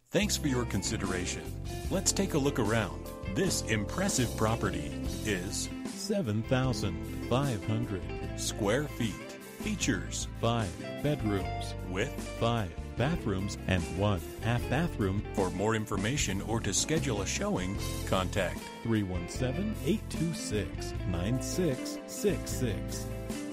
Thanks for your consideration. Let's take a look around. This impressive property is 7,500 square feet. Features 5 bedrooms with 5 bathrooms and 1 half bathroom. For more information or to schedule a showing, contact 317-826-9666.